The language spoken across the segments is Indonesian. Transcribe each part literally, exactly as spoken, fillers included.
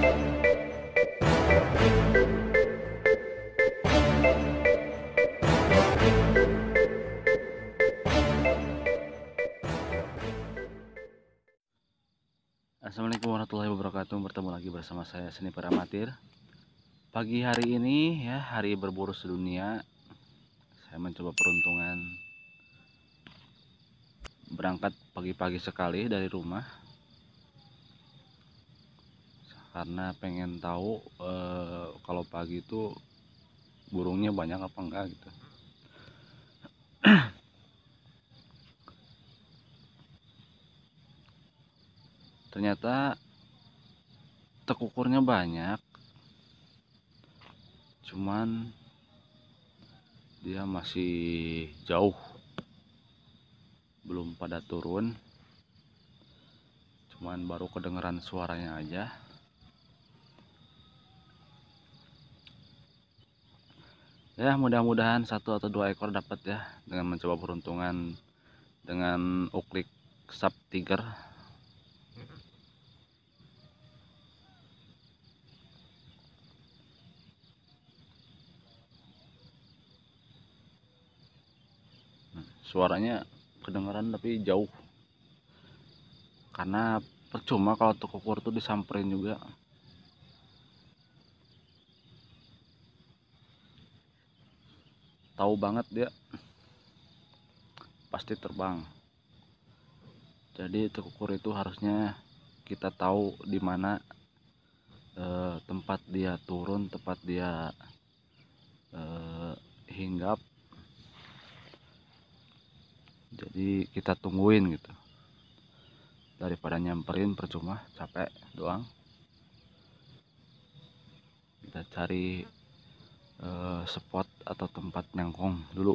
Assalamualaikum warahmatullahi wabarakatuh. Bertemu lagi bersama saya Sniper Amatir. Pagi hari ini ya, hari berburu sedunia, saya mencoba peruntungan berangkat pagi-pagi sekali dari rumah karena pengen tahu eh, kalau pagi itu burungnya banyak apa enggak gitu. Ternyata tekukurnya banyak, cuman dia masih jauh, belum pada turun, cuman baru kedengeran suaranya aja. Ya, mudah-mudahan satu atau dua ekor dapat ya, dengan mencoba peruntungan dengan uklik sub tiger. Suaranya kedengaran tapi jauh, karena percuma kalau tekukur tuh disamperin juga. Tahu banget dia pasti terbang. Jadi tekukur itu harusnya kita tahu di mana eh, tempat dia turun, tempat dia eh, hinggap. Jadi kita tungguin gitu, daripada nyamperin percuma, capek doang. Kita cari eh, spot atau tempat nyangkong dulu.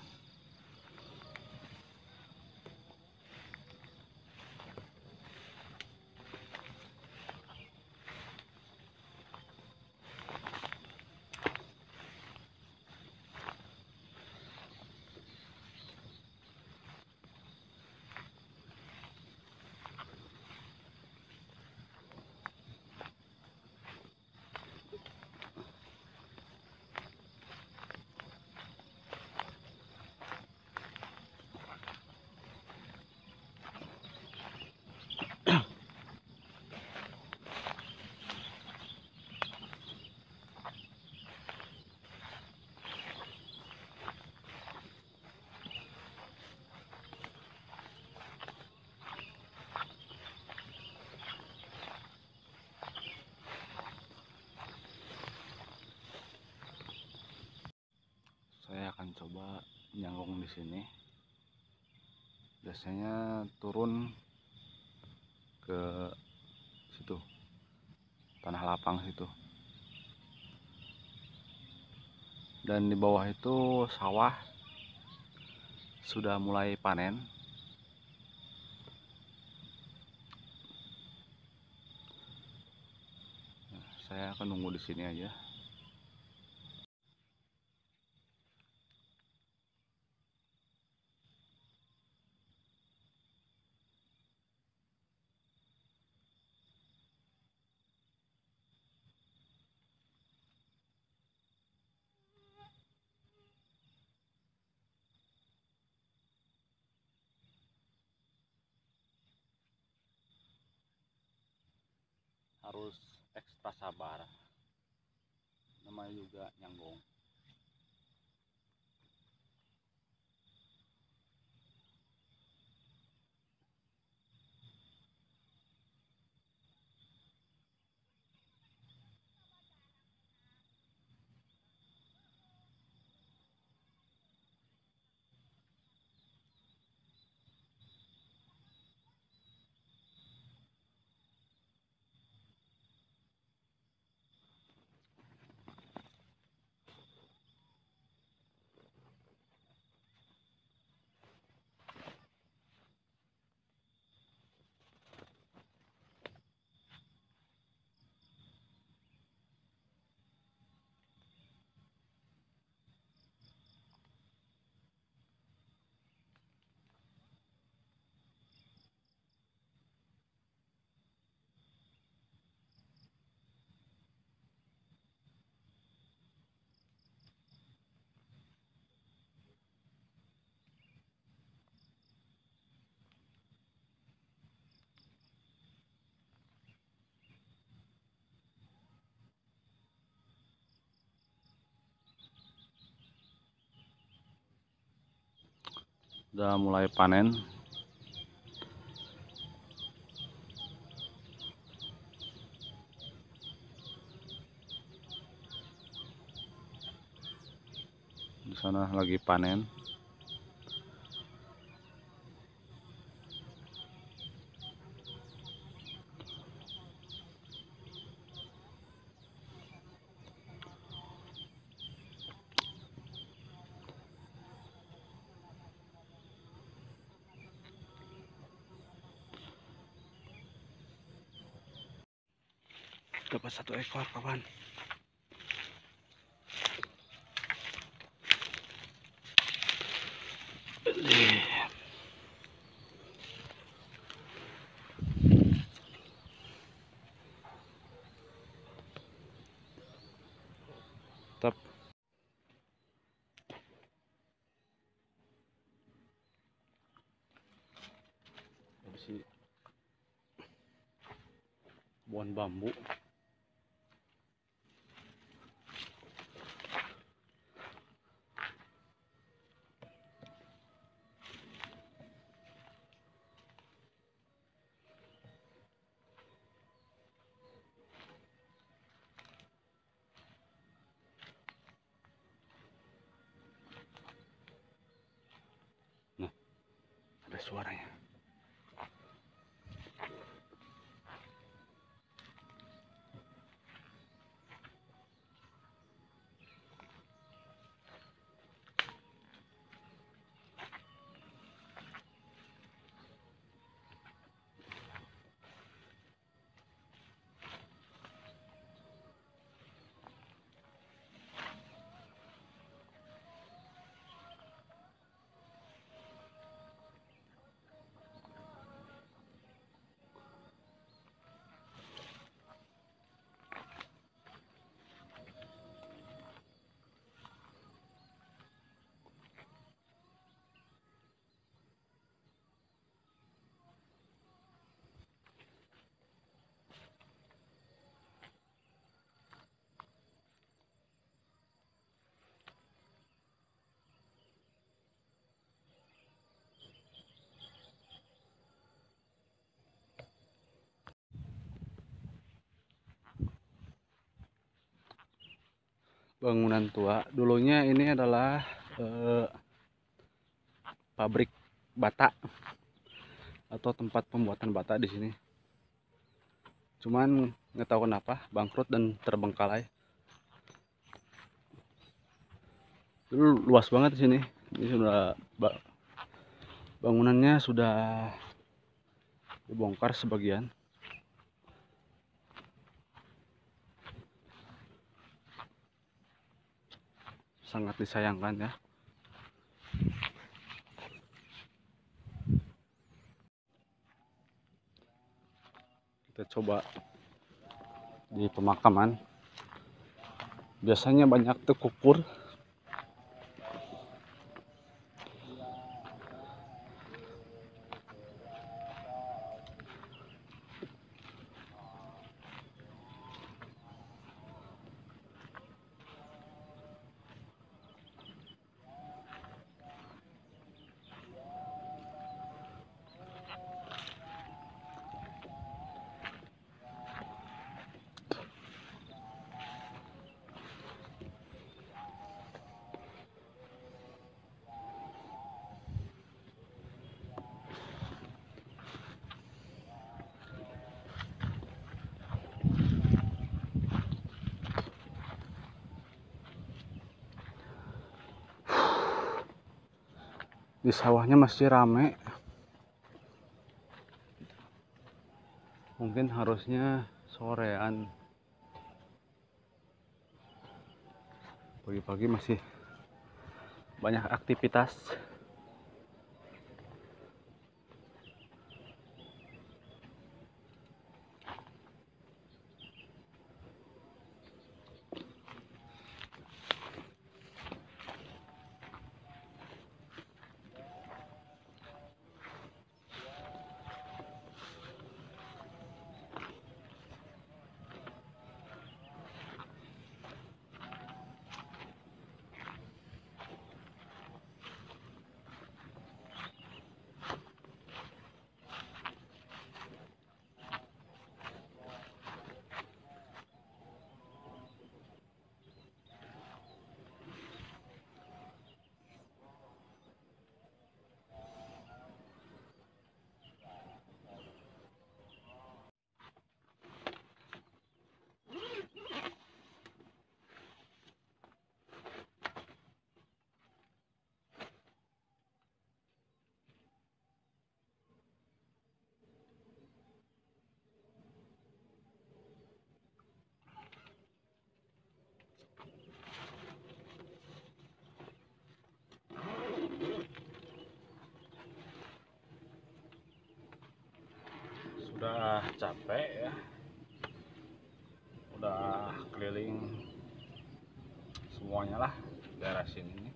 Saya akan coba nyangkong di sini. Biasanya turun ke situ, tanah lapang situ. Dan di bawah itu sawah sudah mulai panen. Nah, saya akan nunggu di sini aja. Harus ekstra sabar, namanya juga nyangkong. udah mulai panen. Di sana lagi panen. Dapat satu ekor kawan. Tetap si pohon bambu. Nah, ada suaranya. Bangunan tua. Dulunya ini adalah eh, pabrik bata atau tempat pembuatan bata di sini. Cuman nggak tahu kenapa bangkrut dan terbengkalai. Dulu luas banget di sini. Ini sudah bangunannya sudah dibongkar sebagian. Sangat disayangkan ya. Kita coba di pemakaman. Biasanya banyak tekupur. Di sawahnya masih rame. Mungkin harusnya sorean. Pagi-pagi masih banyak aktivitas. udah capek ya, udah keliling semuanya lah daerah sini,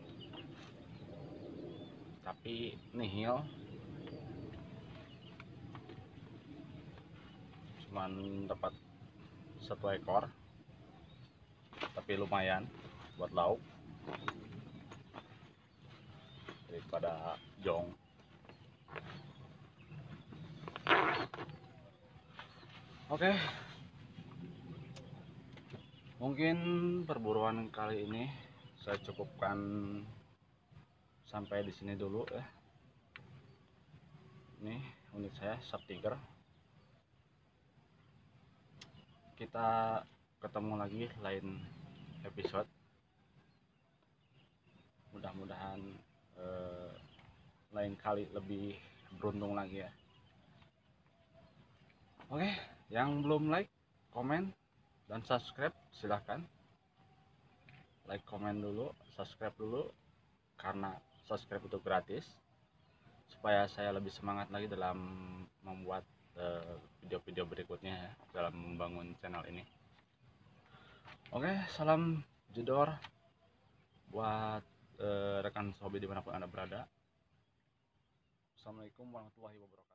tapi nihil, cuman dapat satu ekor, tapi lumayan buat lauk daripada jong. Oke, mungkin perburuan kali ini saya cukupkan sampai di sini dulu ya. Ini unit saya Shark Tiger. Kita ketemu lagi lain episode. Mudah-mudahan eh, lain kali lebih beruntung lagi ya. Oke, yang belum like, komen, dan subscribe silahkan. Like, komen dulu, subscribe dulu, karena subscribe itu gratis, supaya saya lebih semangat lagi dalam membuat video-video uh, berikutnya ya, dalam membangun channel ini. Oke, salam jedor buat uh, rekan sobi dimanapun Anda berada. Assalamualaikum warahmatullahi wabarakatuh.